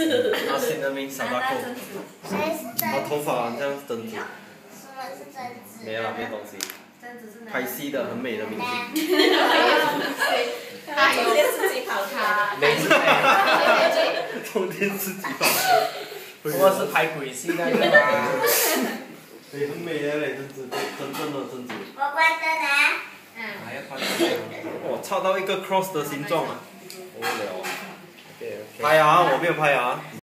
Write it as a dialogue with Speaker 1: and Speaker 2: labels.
Speaker 1: 然后新的名傻大狗，然后头发很像贞子。
Speaker 2: 什么是贞子？
Speaker 1: 没有啦，没有东西。拍戏的很美的明星。
Speaker 3: 他有自己跑出来的。
Speaker 4: 没事，
Speaker 1: 中间自己跑的。
Speaker 4: 不过是拍鬼戏那个吗？
Speaker 1: 对，很美的嘞，贞子，真正的贞子。
Speaker 2: 我关灯啦。
Speaker 4: 还要换。
Speaker 1: 哇，抄到一个 cross 的形状啊！无聊。拍啊，我没有拍啊。